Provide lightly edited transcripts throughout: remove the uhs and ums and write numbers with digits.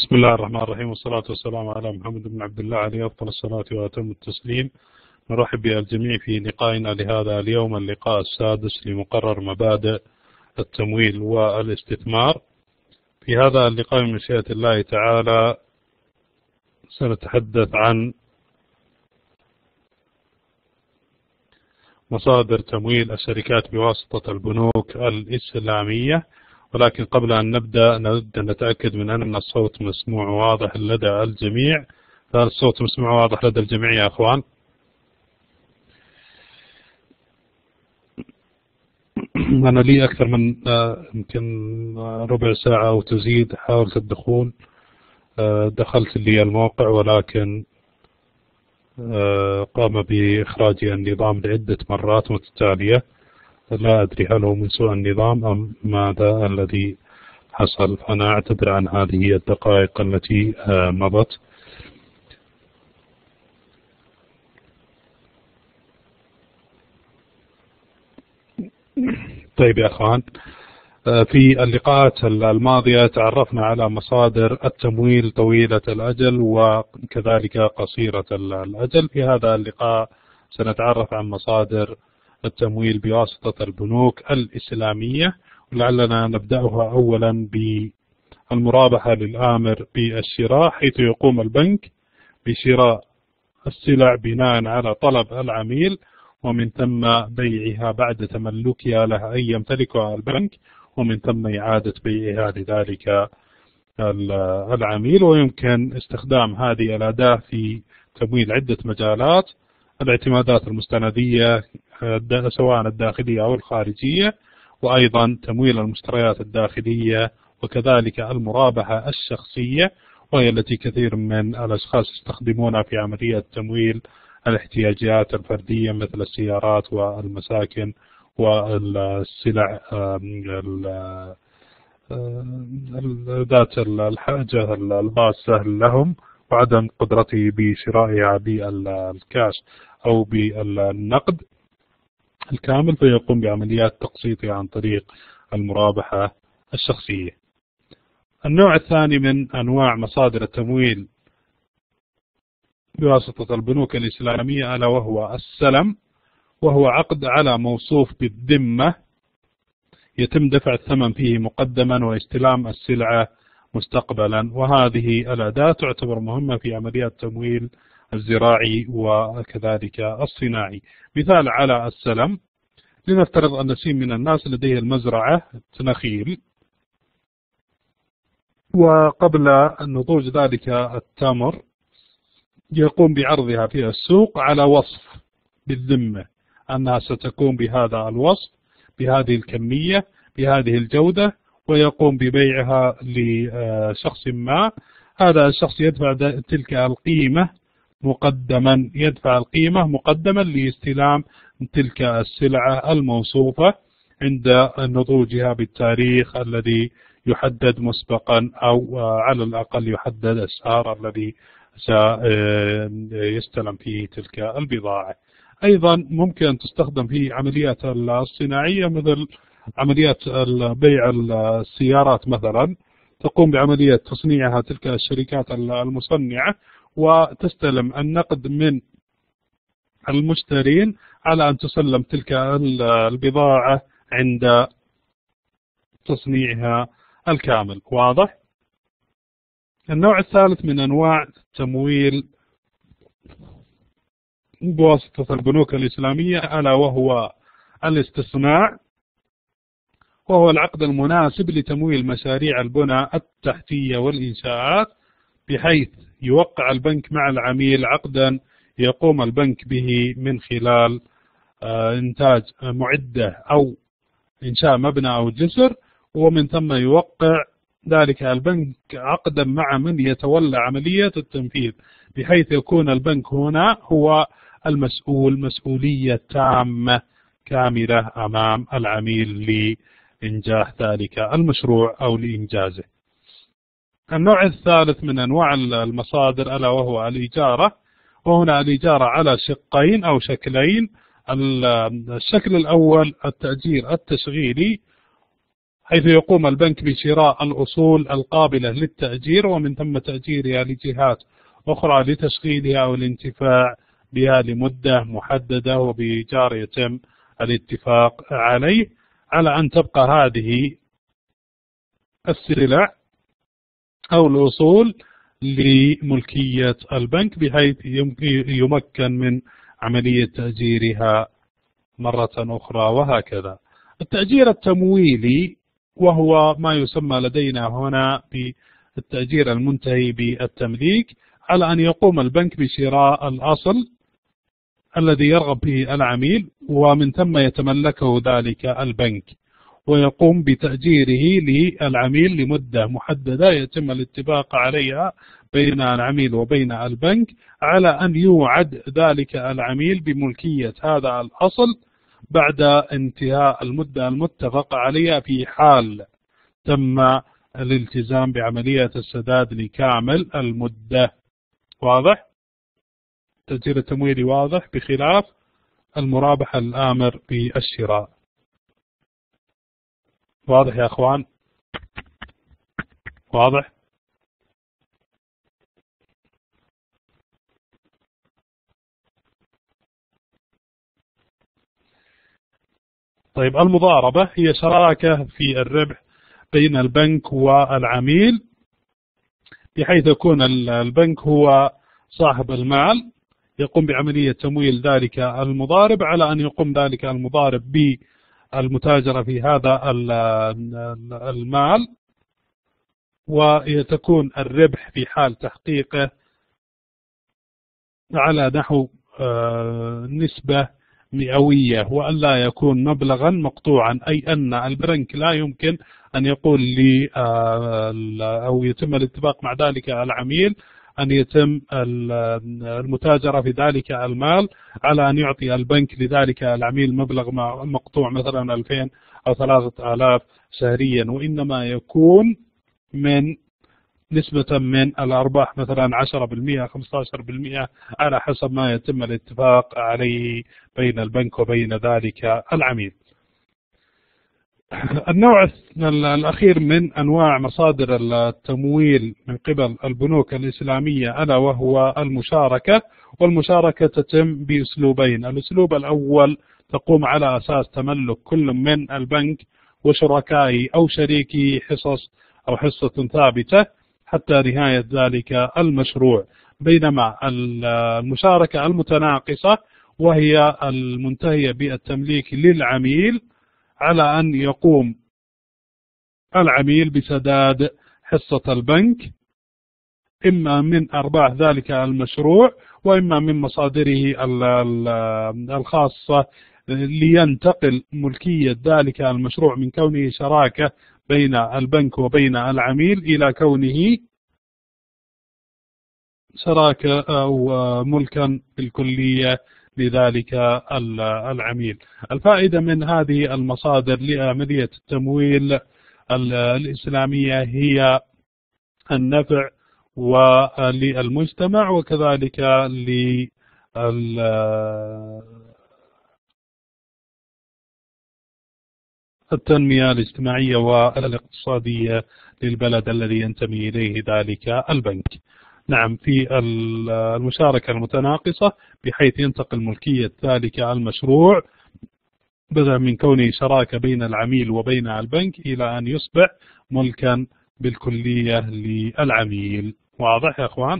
بسم الله الرحمن الرحيم، والصلاة والسلام على محمد بن عبد الله عليه أفضل الصلاة وأتم التسليم. نرحب بالجميع في لقائنا لهذا اليوم، اللقاء السادس لمقرر مبادئ التمويل والاستثمار. في هذا اللقاء من مشيئة الله تعالى سنتحدث عن مصادر تمويل الشركات بواسطة البنوك الإسلامية. ولكن قبل أن نبدأ نود أن نتأكد من أن الصوت مسموع واضح لدى الجميع. هل الصوت مسموع واضح لدى الجميع يا أخوان؟ أنا لي أكثر من يمكن ربع ساعة أو تزيد حاولت الدخول، دخلت لي الموقع ولكن قام بإخراجي النظام لعدة مرات متتالية. لا أدري هل هو من سوء النظام أم ماذا الذي حصل، فأنا أعتذر عن هذه الدقائق التي مضت. طيب يا أخوان، في اللقاءات الماضية تعرفنا على مصادر التمويل طويلة الأجل وكذلك قصيرة الأجل. في هذا اللقاء سنتعرف عن مصادر التمويل بواسطة البنوك الإسلامية، ولعلنا نبدأها أولا بالمرابحة للآمر بالشراء، حيث يقوم البنك بشراء السلع بناء على طلب العميل، ومن ثم بيعها بعد تملكها له أي يمتلكها البنك، ومن ثم إعادة بيعها لذلك العميل. ويمكن استخدام هذه الأداة في تمويل عدة مجالات: الاعتمادات المستندية سواء الداخلية أو الخارجية، وأيضا تمويل المشتريات الداخلية، وكذلك المرابحة الشخصية، وهي التي كثير من الأشخاص يستخدمونها في عملية تمويل الاحتياجات الفردية مثل السيارات والمساكن والسلع ذات الحاجة الباسة لهم، وعدم قدرته بشرائها بالكاش أو بالنقد الكامل، فيقوم بعمليات تقسيطها عن طريق المرابحة الشخصية. النوع الثاني من أنواع مصادر التمويل بواسطة البنوك الإسلامية ألا وهو السلم، وهو عقد على موصوف بالذمة يتم دفع الثمن فيه مقدما واستلام السلعة مستقبلا. وهذه الأداة تعتبر مهمة في عمليات التمويل الزراعي وكذلك الصناعي. مثال على السلم: لنفترض أن نسيم من الناس لديه المزرعة نخيل، وقبل نضوج ذلك التمر يقوم بعرضها في السوق على وصف بالذمة أنها ستكون بهذا الوصف، بهذه الكمية، بهذه الجودة، ويقوم ببيعها لشخص ما. هذا الشخص يدفع تلك القيمة مقدما، يدفع القيمة مقدما لاستلام تلك السلعة الموصوفة عند نضوجها بالتاريخ الذي يحدد مسبقا، أو على الأقل يحدد الشهر الذي سيستلم فيه تلك البضاعة. أيضا ممكن أن تستخدم في عمليات الصناعية مثل عمليات بيع السيارات مثلا، تقوم بعملية تصنيعها تلك الشركات المصنعة، وتستلم النقد من المشترين على أن تسلم تلك البضاعة عند تصنيعها الكامل. واضح؟ النوع الثالث من أنواع التمويل بواسطة البنوك الإسلامية ألا وهو الاستصناع، وهو العقد المناسب لتمويل مشاريع البنى التحتية والإنشاءات، بحيث يوقع البنك مع العميل عقدا يقوم البنك به من خلال إنتاج معدة أو إنشاء مبنى أو جسر، ومن ثم يوقع ذلك البنك عقدا مع من يتولى عملية التنفيذ، بحيث يكون البنك هنا هو المسؤول مسؤولية تامة كاملة أمام العميل لإنجاح ذلك المشروع أو لإنجازه. النوع الثالث من أنواع المصادر ألا وهو الإجارة، وهنا الإجارة على شقين أو شكلين. الشكل الأول التأجير التشغيلي، حيث يقوم البنك بشراء الأصول القابلة للتأجير ومن ثم تأجيرها لجهات أخرى لتشغيلها أو الانتفاع بها لمدة محددة، وبإيجار يتم الاتفاق عليه على أن تبقى هذه السلع أو الأصول لملكية البنك، بحيث يمكن من عملية تأجيرها مرة أخرى وهكذا. التأجير التمويلي وهو ما يسمى لدينا هنا بالتأجير المنتهي بالتمليك، على أن يقوم البنك بشراء الأصل الذي يرغب به العميل ومن ثم يتملكه ذلك البنك، ويقوم بتأجيره للعميل لمدة محددة يتم الاتفاق عليها بين العميل وبين البنك، على أن يوعد ذلك العميل بملكية هذا الأصل بعد انتهاء المدة المتفق عليها في حال تم الالتزام بعملية السداد لكامل المدة. واضح؟ التأجير التمويلي واضح، بخلاف المرابحة الآمر بالشراء. واضح يا أخوان؟ واضح؟ طيب، المضاربة هي شراكة في الربح بين البنك والعميل، بحيث يكون البنك هو صاحب المال، يقوم بعملية تمويل ذلك المضارب، على أن يقوم ذلك المضارب بالمتاجرة في هذا المال، ويتكون الربح في حال تحقيقه على نحو نسبة مئوية، وأن لا يكون مبلغا مقطوعا، أي أن البنك لا يمكن أن يقول لي أو يتم الاتفاق مع ذلك العميل أن يتم المتاجرة في ذلك المال على أن يعطي البنك لذلك العميل مبلغ مقطوع مثلا 2000 أو 3000 شهريا، وإنما يكون من نسبة من الأرباح مثلا 10% 15% على حسب ما يتم الاتفاق عليه بين البنك وبين ذلك العميل. النوع الأخير من أنواع مصادر التمويل من قبل البنوك الإسلامية ألا وهو المشاركة، والمشاركة تتم بأسلوبين. الأسلوب الأول تقوم على أساس تملك كل من البنك وشركائه أو شريكه حصص أو حصة ثابتة حتى نهاية ذلك المشروع، بينما المشاركة المتناقصة وهي المنتهية بالتمليك للعميل، على أن يقوم العميل بسداد حصة البنك إما من أرباح ذلك المشروع وإما من مصادره الخاصة، لينتقل ملكية ذلك المشروع من كونه شراكة بين البنك وبين العميل إلى كونه شراكة أو ملكا بالكلية لذلك العميل. الفائدة من هذه المصادر لعملية التمويل الإسلامية هي النفع وللمجتمع، وكذلك للتنمية الاجتماعية والاقتصادية للبلد الذي ينتمي إليه ذلك البنك. نعم، في المشاركة المتناقصة بحيث ينتقل ملكية ذلك المشروع بدلا من كونه شراكة بين العميل وبين البنك إلى أن يصبح ملكا بالكلية للعميل. واضح يا أخوان؟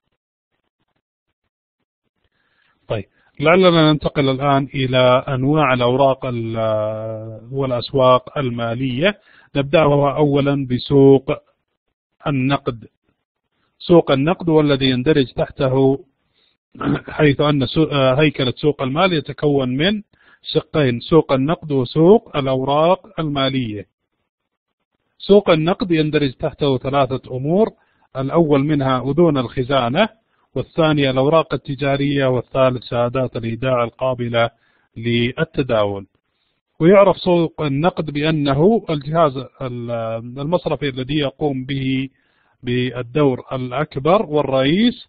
طيب، لعلنا ننتقل الآن إلى أنواع الأوراق والأسواق المالية. نبدأها أولا بسوق النقد. سوق النقد والذي يندرج تحته، حيث أن هيكلة سوق المال يتكون من شقين: سوق النقد وسوق الأوراق المالية. سوق النقد يندرج تحته ثلاثة أمور: الأول منها أذون الخزانة، والثانية الأوراق التجارية، والثالث شهادات الإيداع القابلة للتداول. ويعرف سوق النقد بأنه الجهاز المصرفي الذي يقوم به بالدور الأكبر والرئيس،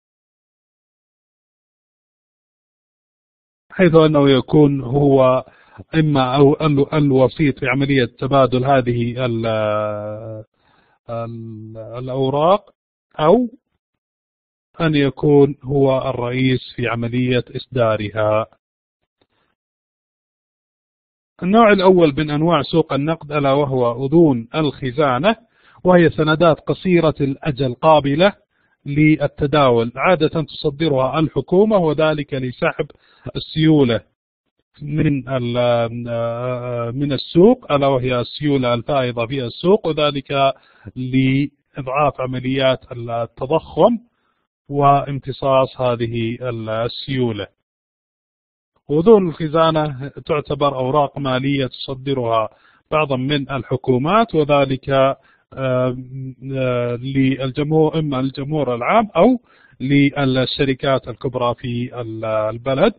حيث أنه يكون هو إما أو الوسيط في عملية تبادل هذه الأوراق، أو أن يكون هو الرئيس في عملية إصدارها. النوع الأول من أنواع سوق النقد ألا وهو أذون الخزانة، وهي سندات قصيرة الأجل قابلة للتداول، عادة تصدرها الحكومة، وذلك لسحب السيولة من السوق، ألا وهي السيولة الفائضة في السوق، وذلك لإضعاف عمليات التضخم وامتصاص هذه السيولة. أذون الخزانة تعتبر أوراق مالية تصدرها بعضا من الحكومات، وذلك للجمهور، إما الجمهور العام أو للشركات الكبرى في البلد،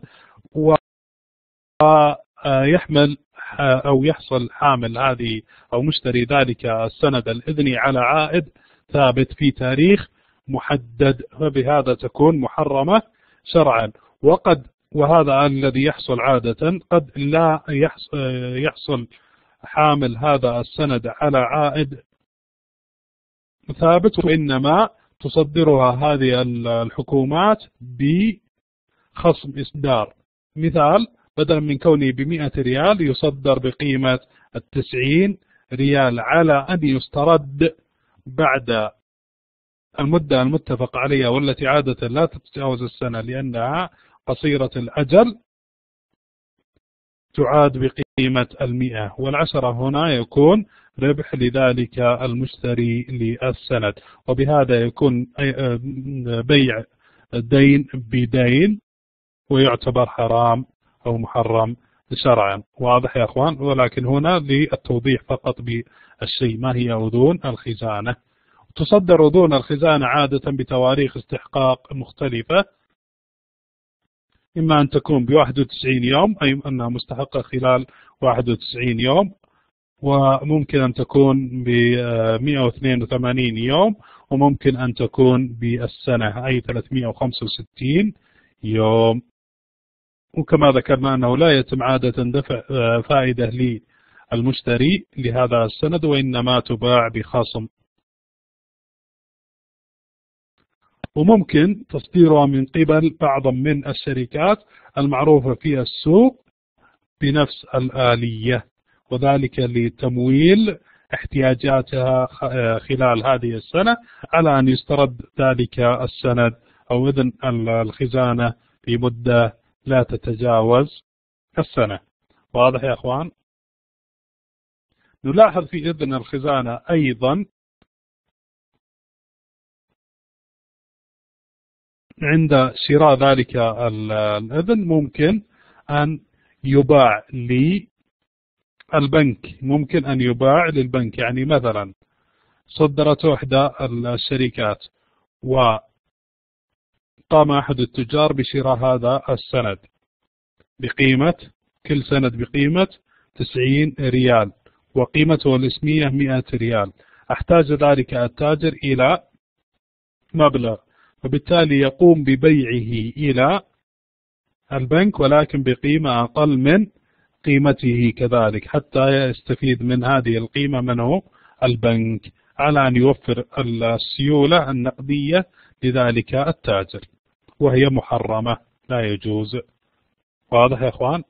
ويحمل أو يحصل حامل هذه أو مشتري ذلك السند الإذني على عائد ثابت في تاريخ محدد، فبهذا تكون محرمة شرعا. وهذا الذي يحصل عادة، قد لا يحصل حامل هذا السند على عائد ثابت، وإنما تصدرها هذه الحكومات بخصم إصدار. مثال، بدلا من كونه ب100 ريال يصدر بقيمة 90 ريال، على أن يسترد بعد المدة المتفق عليها، والتي عادة لا تتجاوز السنة لأنها قصيرة الأجل، تعاد بقيمة 100، والعشرة هنا يكون ربح لذلك المشتري للسند، وبهذا يكون بيع دين بدين، ويعتبر حرام أو محرم شرعا. واضح يا أخوان؟ ولكن هنا للتوضيح فقط بالشيء. ما هي أذون الخزانة؟ تصدر أذون الخزانة عادة بتواريخ استحقاق مختلفة، إما أن تكون ب91 يوم، أي أنها مستحقة خلال 91 يوم، وممكن أن تكون ب182 يوم، وممكن أن تكون بالسنة أي 365 يوم. وكما ذكرنا أنه لا يتم عادة دفع فائدة للمشتري لهذا السند، وإنما تباع بخصم. وممكن تصديرها من قبل بعض من الشركات المعروفة في السوق بنفس الآلية، وذلك لتمويل احتياجاتها خلال هذه السنة، على أن يسترد ذلك السند أو إذن الخزانة في مدة لا تتجاوز السنة. واضح يا أخوان؟ نلاحظ في إذن الخزانة أيضا عند شراء ذلك الإذن ممكن أن يباع للبنك، ممكن أن يباع للبنك. يعني مثلا صدرت إحدى الشركات، وقام أحد التجار بشراء هذا السند بقيمة، كل سند بقيمة 90 ريال، وقيمته الاسمية 100 ريال. احتاج ذلك التاجر إلى مبلغ، وبالتالي يقوم ببيعه إلى البنك، ولكن بقيمة أقل من قيمته كذلك، حتى يستفيد من هذه القيمة من هو البنك، على أن يوفر السيولة النقدية لذلك التاجر، وهي محرمة لا يجوز. واضح يا أخوان؟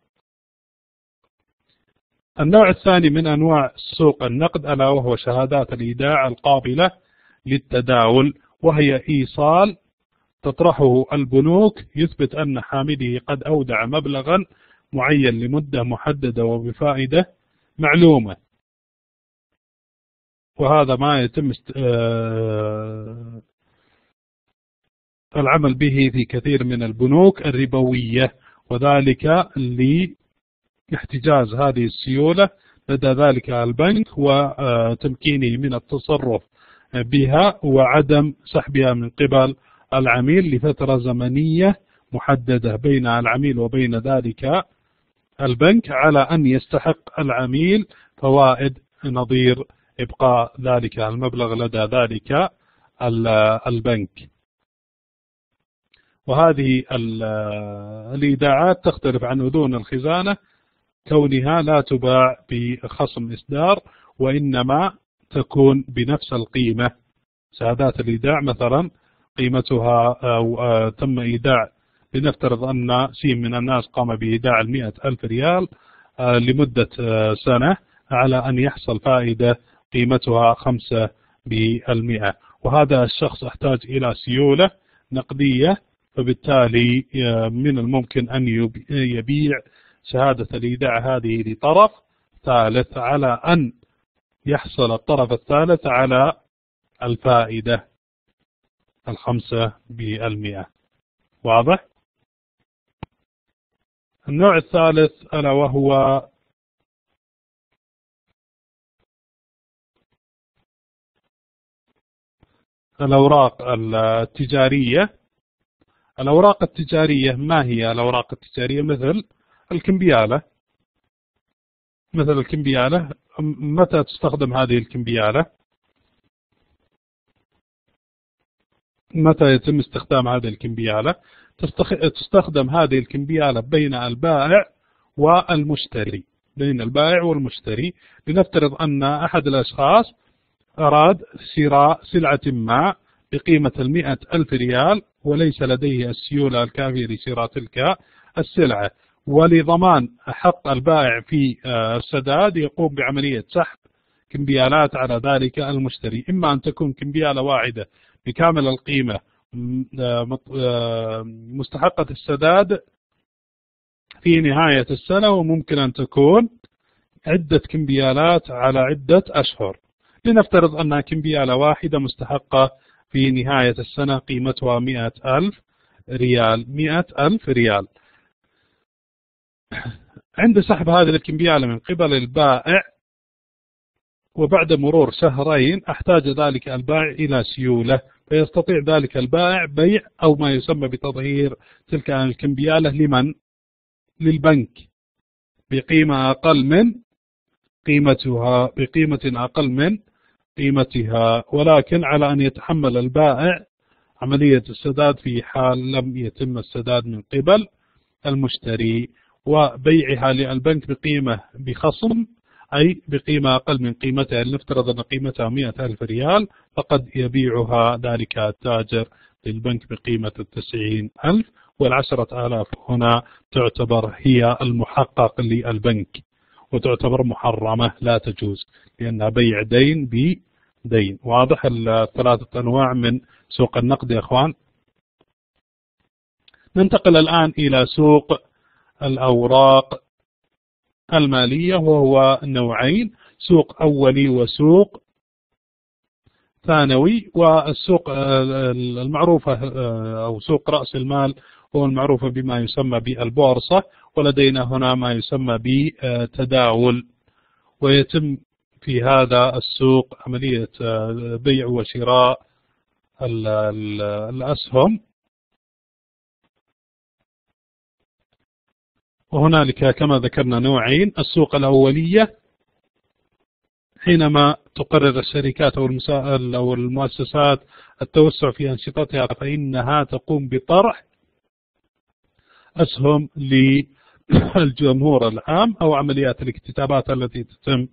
النوع الثاني من أنواع سوق النقد ألا وهو شهادات الإيداع القابلة للتداول، وهي إيصال تطرحه البنوك يثبت أن حامله قد أودع مبلغا معين لمدة محددة وبفائدة معلومة، وهذا ما يتم العمل به في كثير من البنوك الربوية، وذلك لاحتجاز هذه السيولة لدى ذلك البنك وتمكينه من التصرف بها، وعدم سحبها من قبل العميل لفترة زمنية محددة بين العميل وبين ذلك البنك، على أن يستحق العميل فوائد نظير إبقاء ذلك المبلغ لدى ذلك البنك. وهذه الإيداعات تختلف عن أذون الخزانة كونها لا تباع بخصم إصدار، وإنما تكون بنفس القيمة. شهادات الإيداع مثلا قيمتها أو تم إيداع، لنفترض أن شيء من الناس قام بإيداع 100,000 ريال لمدة سنة على أن يحصل فائدة قيمتها 5%، وهذا الشخص يحتاج إلى سيولة نقدية، فبالتالي من الممكن أن يبيع شهادة الإيداع هذه لطرف ثالث على أن يحصل الطرف الثالث على الفائدة 5%. واضح؟ النوع الثالث ألا وهو الأوراق التجارية. الأوراق التجارية ما هي الأوراق التجارية؟ مثل الكمبيالة. متى تستخدم هذه الكمبيالة؟ متى يتم استخدام هذه الكمبيالة؟ تستخدم هذه الكمبيالة بين البائع والمشتري. لنفترض أن أحد الأشخاص أراد شراء سلعة ما بقيمة 100,000 ريال، وليس لديه السيولة الكافية لشراء تلك السلعة، ولضمان حق البائع في السداد يقوم بعملية سحب كمبيالات على ذلك المشتري. إما أن تكون كمبيالة واحدة بكامل القيمة مستحقة السداد في نهاية السنة، وممكن أن تكون عدة كمبيالات على عدة أشهر. لنفترض أنها كمبيالة واحدة مستحقة في نهاية السنة قيمتها 100,000 ريال. عند سحب هذه الكمبيالة من قبل البائع وبعد مرور شهرين احتاج ذلك البائع إلى سيولة، فيستطيع ذلك البائع بيع أو ما يسمى بتظهير تلك الكمبيالة لمن؟ للبنك بقيمة أقل من قيمتها، ولكن على أن يتحمل البائع عملية السداد في حال لم يتم السداد من قبل المشتري، وبيعها للبنك بخصم، أي بقيمة أقل من قيمتها. لنفترض أن قيمتها 100,000 ريال، فقد يبيعها ذلك التاجر للبنك بقيمة 90,000، وال10,000 هنا تعتبر هي المحقق للبنك، وتعتبر محرمة لا تجوز، لأنها بيع دين بدين. واضح الثلاثة أنواع من سوق النقد يا أخوان. ننتقل الآن إلى سوق الأوراق المالية، وهو نوعين: سوق أولي وسوق ثانوي. والسوق المعروفة أو سوق رأس المال هو المعروفة بما يسمى بالبورصة، ولدينا هنا ما يسمى بتداول، ويتم في هذا السوق عملية بيع وشراء الأسهم. وهنالك كما ذكرنا نوعين: السوق الأولية حينما تقرر الشركات أو المؤسسات التوسع في أنشطتها، فإنها تقوم بطرح أسهم للجمهور العام، أو عمليات الاكتتابات التي تتم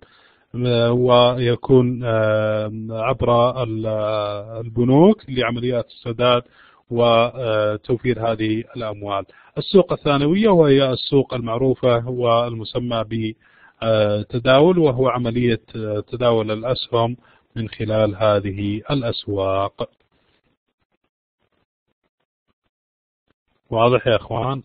ويكون عبر البنوك لعمليات السداد وتوفير هذه الأموال. السوق الثانوية وهي السوق المعروفة والمسمى بتداول، وهو عملية تداول الأسهم من خلال هذه الأسواق. واضح يا أخوان؟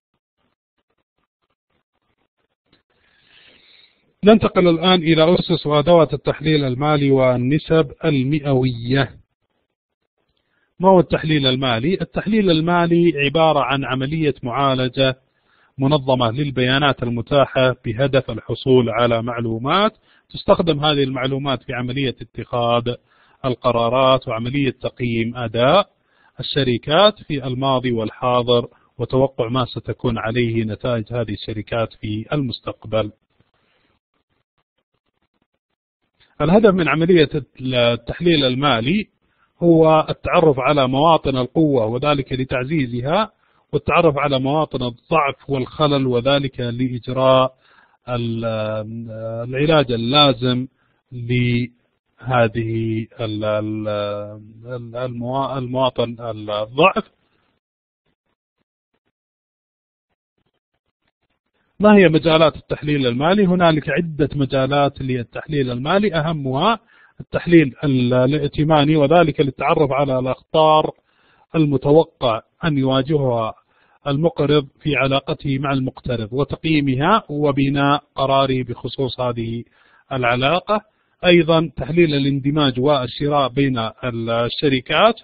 ننتقل الآن إلى أسس وأدوات التحليل المالي والنسب المئوية. ما هو التحليل المالي؟ التحليل المالي عبارة عن عملية معالجة منظمة للبيانات المتاحة بهدف الحصول على معلومات. تستخدم هذه المعلومات في عملية اتخاذ القرارات وعملية تقييم أداء الشركات في الماضي والحاضر، وتوقع ما ستكون عليه نتائج هذه الشركات في المستقبل. الهدف من عملية التحليل المالي هو التعرف على مواطن القوة وذلك لتعزيزها، والتعرف على مواطن الضعف والخلل وذلك لإجراء العلاج اللازم لهذه المواطن الضعف. ما هي مجالات التحليل المالي؟ هنالك عدة مجالات للتحليل المالي، أهمها التحليل الائتماني، وذلك للتعرف على الأخطار المتوقع أن يواجهها المقرض في علاقته مع المقترض وتقييمها وبناء قراره بخصوص هذه العلاقة. أيضا تحليل الاندماج والشراء بين الشركات،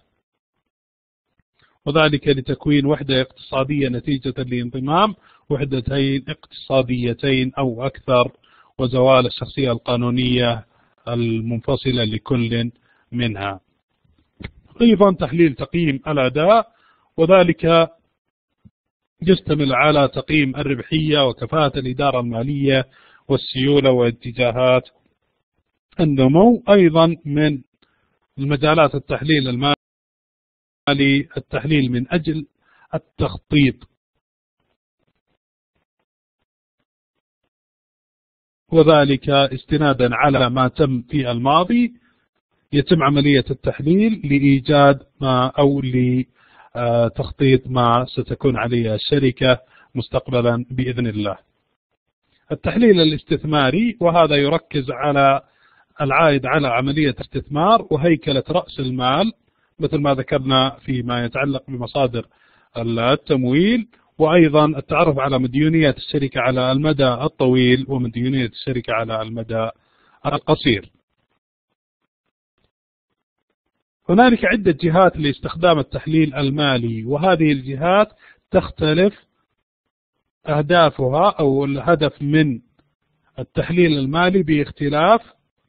وذلك لتكوين وحدة اقتصادية نتيجة لانضمام وحدتين اقتصاديتين أو أكثر، وزوال الشخصية القانونية المنفصلة لكل منها. أيضا تحليل تقييم الأداء، وذلك يشتمل على تقييم الربحية وكفاءة الإدارة المالية والسيولة واتجاهات النمو. أيضا من المجالات التحليل المالي التحليل من أجل التخطيط، وذلك استنادا على ما تم في الماضي يتم عملية التحليل لإيجاد ما أو لتخطيط ما ستكون عليه الشركة مستقبلا بإذن الله. التحليل الاستثماري، وهذا يركز على العائد على عملية استثمار وهيكلة رأس المال مثل ما ذكرنا فيما يتعلق بمصادر التمويل، وأيضا التعرف على مديونية الشركة على المدى الطويل ومديونية الشركة على المدى القصير. هنالك عدة جهات لاستخدام التحليل المالي، وهذه الجهات تختلف أهدافها أو الهدف من التحليل المالي باختلاف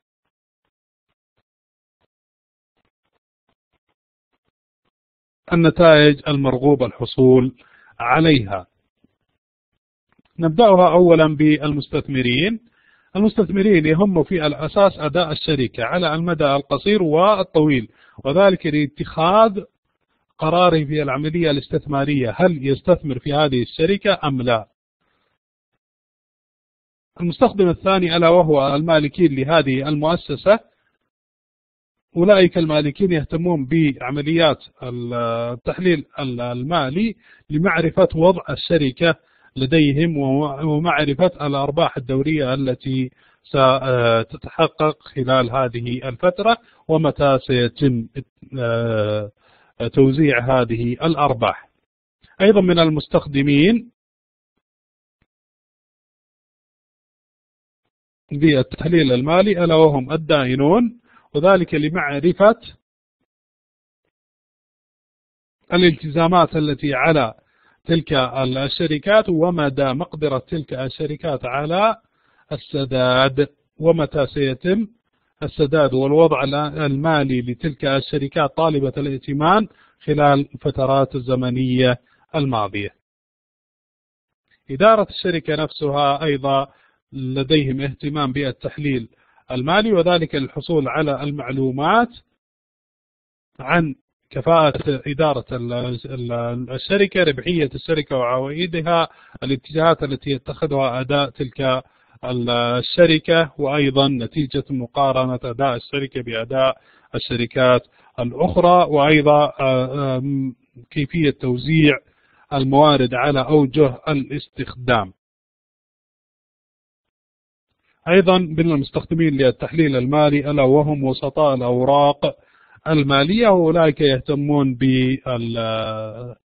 النتائج المرغوب الحصول عليها. نبدأها أولا بالمستثمرين. المستثمرين يهم في الأساس أداء الشركة على المدى القصير والطويل، وذلك لاتخاذ قراره في العملية الاستثمارية، هل يستثمر في هذه الشركة أم لا. المستخدم الثاني ألا وهو المالكين لهذه المؤسسة، أولئك المالكين يهتمون بعمليات التحليل المالي لمعرفة وضع الشركة لديهم ومعرفة الأرباح الدورية التي ستتحقق خلال هذه الفترة ومتى سيتم توزيع هذه الأرباح. أيضا من المستخدمين بالتحليل المالي ألا وهم الدائنون، وذلك لمعرفة الالتزامات التي على تلك الشركات ومدى مقدرة تلك الشركات على السداد ومتى سيتم السداد، والوضع المالي لتلك الشركات طالبة الائتمان خلال الفترات الزمنية الماضية. إدارة الشركة نفسها أيضا لديهم اهتمام بالتحليل المالي، وذلك للحصول على المعلومات عن كفاءة إدارة الشركة، ربحية الشركة وعوائدها، الاتجاهات التي يتخذها أداء تلك الشركة، وأيضا نتيجة مقارنة أداء الشركة بأداء الشركات الأخرى، وأيضا كيفية توزيع الموارد على أوجه الاستخدام. أيضا من المستخدمين للتحليل المالي ألا وهم وسطاء الأوراق المالية، وأولئك يهتمون بالتحليل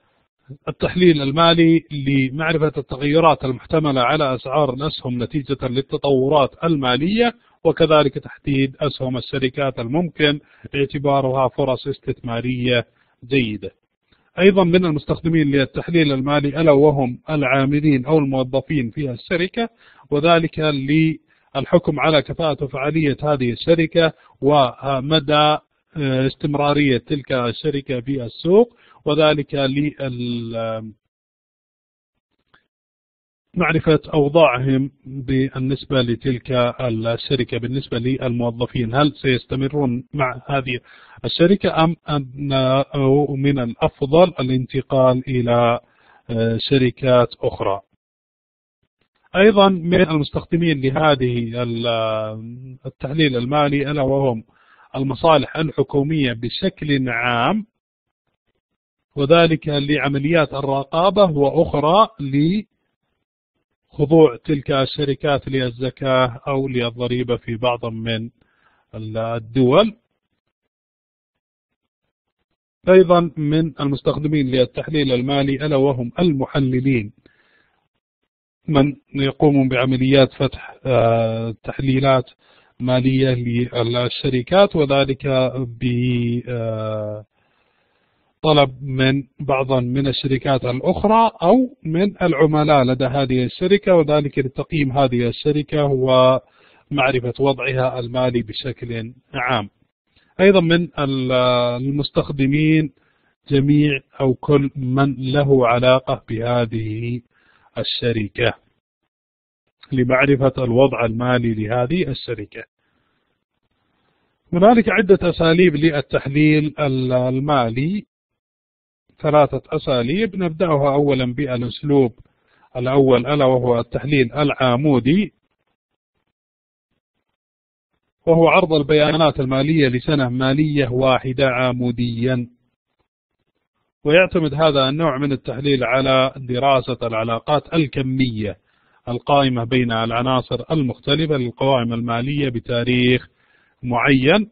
المالي لمعرفة التغيرات المحتملة على أسعار الأسهم نتيجة للتطورات المالية، وكذلك تحديد أسهم الشركات الممكن اعتبارها فرص استثمارية جيدة. أيضا من المستخدمين للتحليل المالي ألا وهم العاملين أو الموظفين في الشركة، وذلك للحكم على كفاءة وفعالية هذه الشركة ومدى استمرارية تلك الشركة في السوق، وذلك لمعرفة أوضاعهم بالنسبة لتلك الشركة بالنسبة للموظفين، هل سيستمرون مع هذه الشركة أم أنه من الأفضل الانتقال إلى شركات أخرى. أيضا من المستخدمين لهذه التحليل المالي ألا وهم المصالح الحكومية بشكل عام، وذلك لعمليات الرقابة، وأخرى لخضوع تلك الشركات للزكاة أو للضريبة في بعض من الدول. أيضا من المستخدمين للتحليل المالي ألا وهم المحللين، من يقومون بعمليات فتح تحليلات مالية للشركات، وذلك بطلب من بعض من الشركات الأخرى أو من العملاء لدى هذه الشركة، وذلك لتقييم هذه الشركة ومعرفة وضعها المالي بشكل عام. أيضا من المستخدمين جميع أو كل من له علاقة بهذه الشركة لمعرفة الوضع المالي لهذه الشركة. هنالك عدة أساليب للتحليل المالي، 3 أساليب. نبدأها أولا بالأسلوب الأول ألا وهو التحليل العامودي، وهو عرض البيانات المالية لسنة مالية واحدة عاموديا. ويعتمد هذا النوع من التحليل على دراسة العلاقات الكمية القائمة بين العناصر المختلفة للقوائم المالية بتاريخ معين،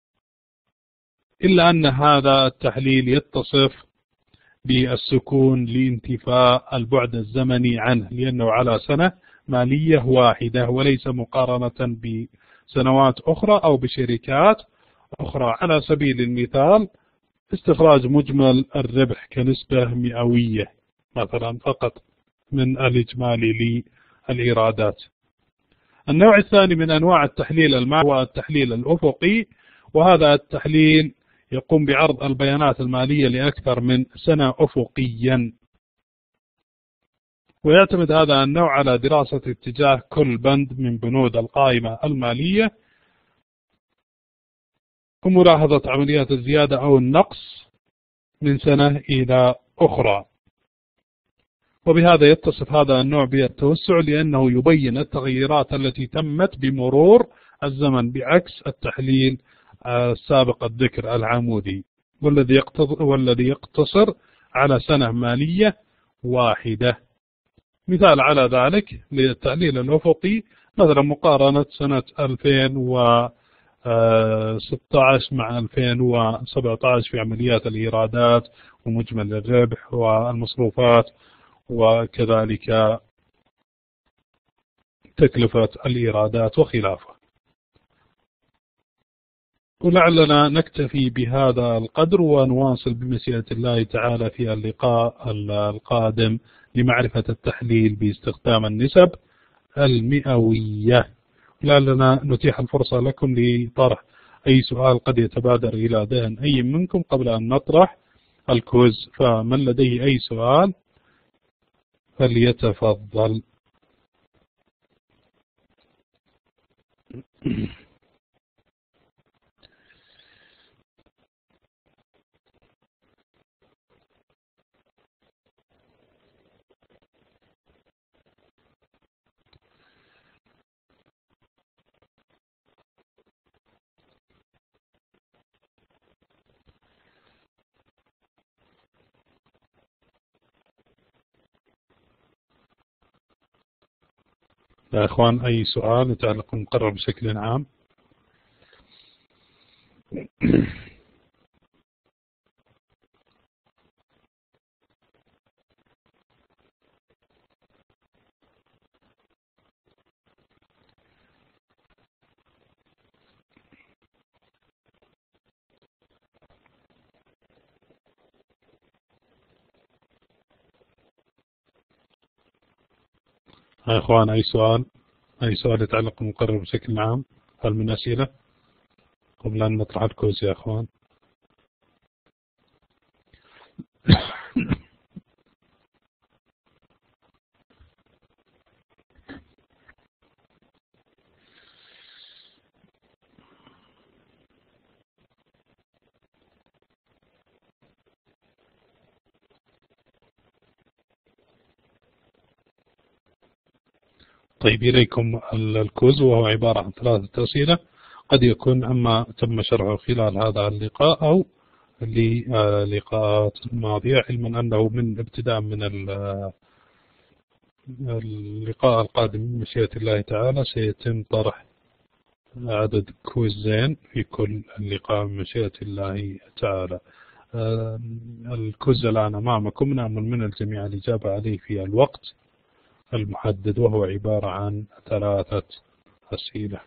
إلا أن هذا التحليل يتصف بالسكون لانتفاء البعد الزمني عنه، لأنه على سنة مالية واحدة وليس مقارنة بسنوات أخرى أو بشركات أخرى. على سبيل المثال استخراج مجمل الربح كنسبة مئوية مثلا فقط من الإجمالي للإيرادات. النوع الثاني من أنواع التحليل المالي هو التحليل الأفقي، وهذا التحليل يقوم بعرض البيانات المالية لأكثر من سنة أفقيا، ويعتمد هذا النوع على دراسة اتجاه كل بند من بنود القائمة المالية وملاحظة عمليات الزيادة أو النقص من سنة إلى أخرى. وبهذا يتصف هذا النوع بالتوسع، لأنه يبين التغييرات التي تمت بمرور الزمن، بعكس التحليل السابق الذكر العمودي والذي يقتصر على سنة مالية واحدة. مثال على ذلك للتحليل الأفقي مثلا مقارنة سنة 2016 مع 2017 في عمليات الإيرادات ومجمل الربح والمصروفات، وكذلك تكلفة الإيرادات وخلافه. ولعلنا نكتفي بهذا القدر ونواصل بمشيئة الله تعالى في اللقاء القادم لمعرفة التحليل باستخدام النسب المئوية. لعلنا نتيح الفرصة لكم لطرح أي سؤال قد يتبادر إلى ذهن أي منكم قبل أن نطرح الكويز، فمن لديه أي سؤال فليتفضل. يا إخوان أي سؤال يتعلق بالمقرر بشكل عام؟ يا إخوان أي سؤال يتعلق بالمقرر بشكل عام؟ هل من أسئلة قبل أن نطرح الكويز يا إخوان؟ طيب إليكم الكوز، وهو عبارة عن 3 أسئلة، قد يكون أما تم شرحه خلال هذا اللقاء أو للقاءات ماضية، علما أنه من ابتداء من اللقاء القادم بمشيئة الله تعالى سيتم طرح عدد كويزين في كل اللقاء بمشيئة الله تعالى. الكوز الآن أمامكم، نأمل من الجميع الإجابة عليه في الوقت المحدد، وهو عبارة عن 3 أسئلة.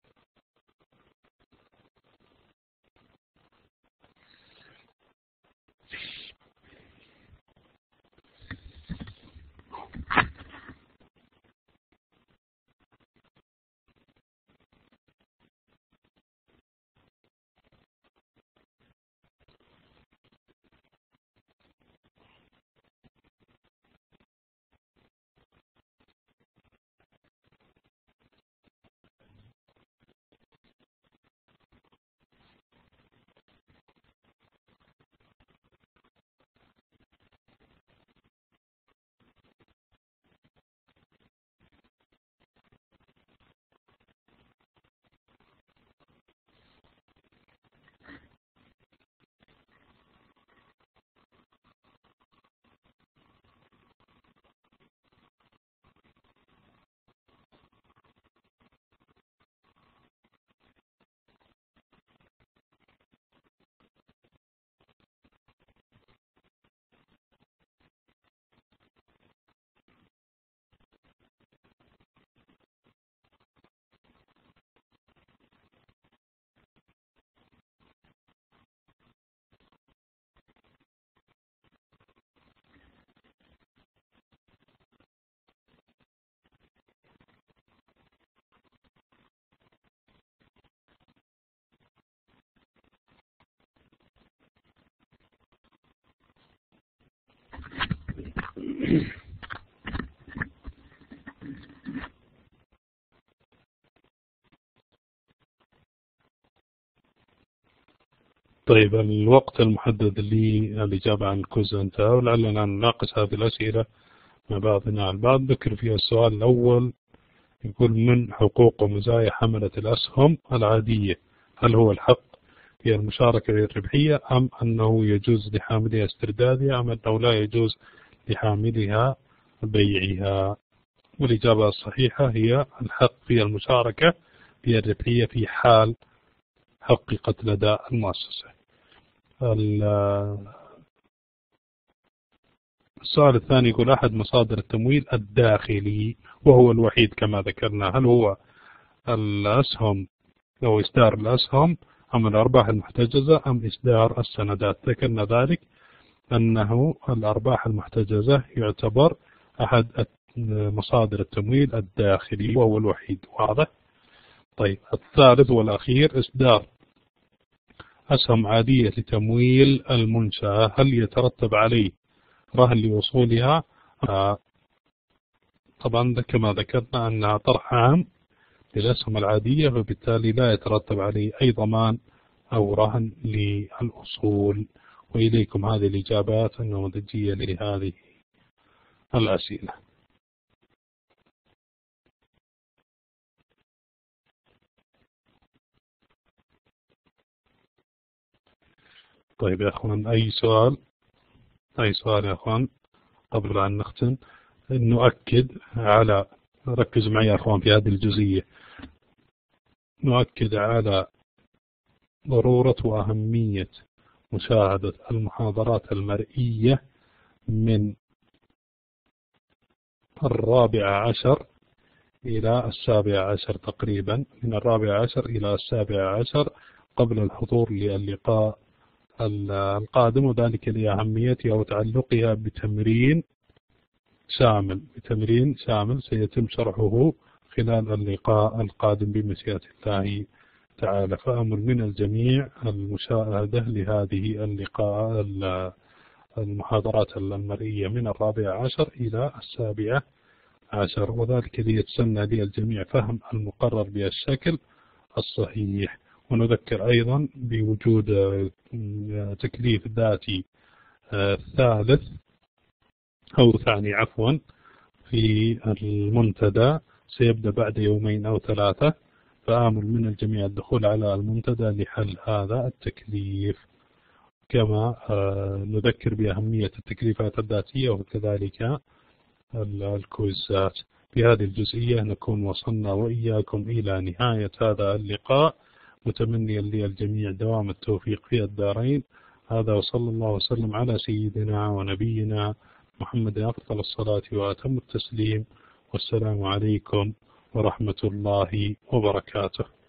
طيب الوقت المحدد للإجابة عن الكوز انتهى، ولعلنا نناقش هذه الأسئلة مع بعضنا البعض. ذكر فيها السؤال الأول يقول: من حقوق ومزايا حملة الأسهم العادية، هل هو الحق هي المشاركة الربحية، أم أنه يجوز لحاملها استردادها، أم أنه لا يجوز لحاملها بيعها؟ والإجابة الصحيحة هي الحق في المشاركة في الربحية في حال حققت لدى المؤسسة. السؤال الثاني يقول: أحد مصادر التمويل الداخلي وهو الوحيد كما ذكرنا، هل هو الأسهم أو إصدار الأسهم، أم الأرباح المحتجزة، أم إصدار السندات؟ ذكرنا ذلك أنه الأرباح المحتجزة يعتبر أحد مصادر التمويل الداخلي وهو الوحيد. واضح؟ طيب الثالث والأخير: إصدار أسهم عادية لتمويل المنشأة، هل يترتب عليه رهن لوصولها؟ طبعا كما ذكرنا أنها طرح عام للأسهم العادية، فبالتالي لا يترتب عليه أي ضمان أو رهن للأصول. وإليكم هذه الإجابات النموذجية لهذه الأسئلة. طيب يا أخوان، أي سؤال يا أخوان قبل أن نختم؟ نؤكد على، ركزوا معي يا أخوان في هذه الجزئية، نؤكد على ضرورة وأهمية مشاهدة المحاضرات المرئية من 14 إلى 17 تقريبا، من 14 إلى 17 قبل الحضور للقاء القادم، وذلك لأهميتها وتعلقها بتمرين شامل سيتم شرحه خلال اللقاء القادم بمشيئة الله تعالى. فأمل من الجميع المشاهدة لهذه اللقاء المحاضرات المرئية من 14 إلى 17، وذلك ليتسنى للجميع فهم المقرر بالشكل الصحيح. ونذكر أيضا بوجود تكليف ذاتي ثالث أو ثاني في المنتدى سيبدأ بعد يومين أو 3، فآمل من الجميع الدخول على المنتدى لحل هذا التكليف. كما نذكر بأهمية التكليفات الذاتية وكذلك الكويزات. في هذه الجزئية نكون وصلنا وإياكم إلى نهاية هذا اللقاء، متمنيا للجميع دوام التوفيق في الدارين. هذا وصلى الله وسلم على سيدنا ونبينا محمد أفضل الصلاة وأتم التسليم، والسلام عليكم ورحمة الله وبركاته.